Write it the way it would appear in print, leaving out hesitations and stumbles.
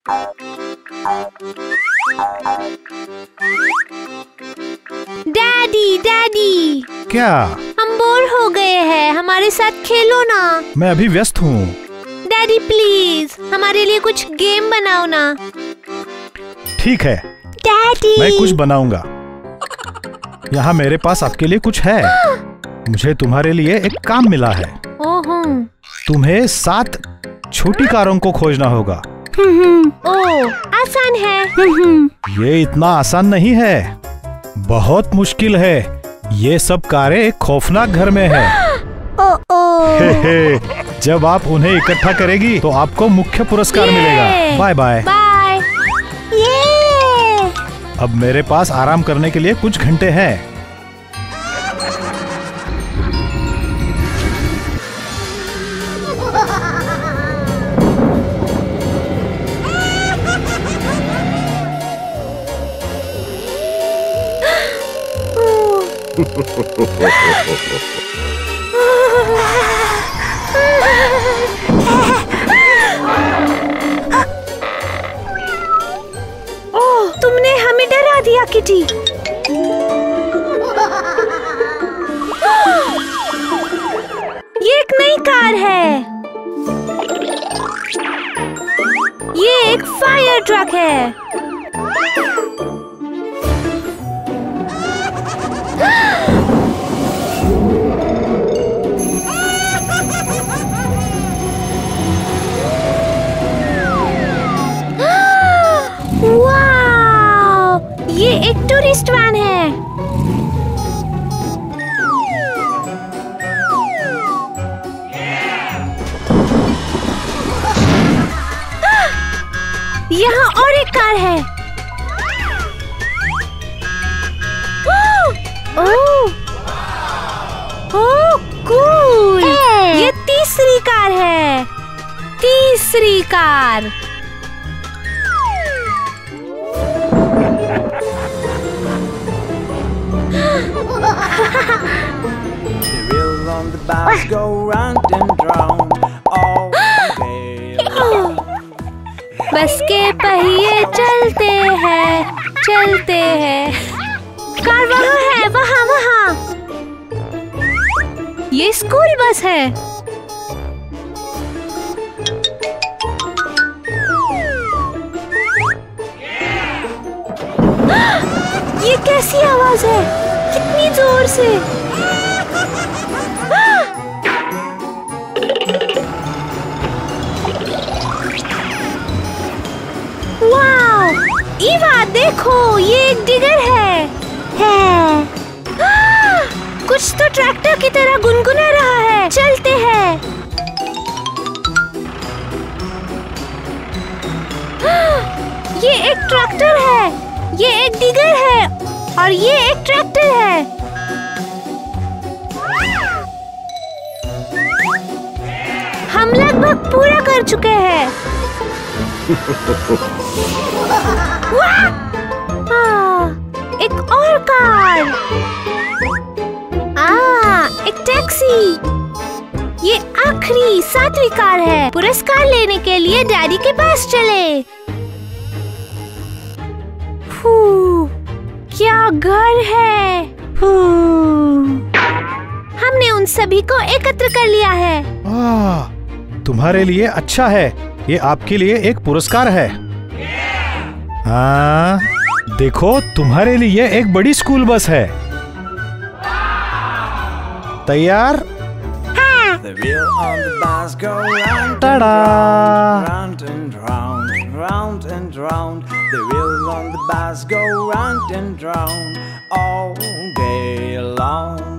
Daddy daddy, क्या? हम bore हो गए हैं, हमारे साथ खेलो ना। मैं अभी व्यस्त हूँ। डैडी प्लीज हमारे लिए कुछ गेम बनाओ ना। ठीक है, डैडी मैं कुछ बनाऊंगा। यहाँ मेरे पास आपके लिए कुछ है। मुझे तुम्हारे लिए एक काम मिला है। ओहो। तुम्हें 7 छोटी कारों को खोजना होगा। ओह, आसान है। ये इतना आसान नहीं है, बहुत मुश्किल है। ये सब कारें एक खौफनाक घर में है। जब आप उन्हें इकट्ठा करेगी तो आपको मुख्य पुरस्कार मिलेगा। Bye bye. बाय। अब मेरे पास आराम करने के लिए कुछ घंटे हैं। ओह, तुमने हमें डरा दिया किटी। ये एक नई कार है। ये एक फायर ट्रक है। वाह! ये एक टूरिस्ट वैन है। यहाँ और एक कार है। Oh, cool! ये तीसरी कार है। तीसरी car. The wheels on the bus go round and round all day long. बस के पहिए चलते हैं, चलते हैं। कार वहाँ है, वहाँ वहाँ। ये स्कूल बस है। ये कैसी आवाज है? कितनी जोर से? वाओ! ईवा देखो, ये एक डिगर है। कुछ तो ट्रैक्टर की तरह गुनगुना रहा है। चलते हैं। ये एक ट्रैक्टर है, ये एक डिगर है और ये एक ट्रैक्टर है। हम लगभग पूरा कर चुके हैं। एक और कार। एक टैक्सी। ये आखिरी 7वीं कार है। पुरस्कार लेने के लिए डैडी के पास चले। क्या घर है। हमने उन सभी को एकत्र कर लिया है। तुम्हारे लिए अच्छा है, ये आपके लिए एक पुरस्कार है। हाँ, देखो तुम्हारे लिए एक बड़ी स्कूल बस है। तैयार? The wheel on the bus go round Ta-da! and round, round and round. The wheels on the bus go round and round all day long.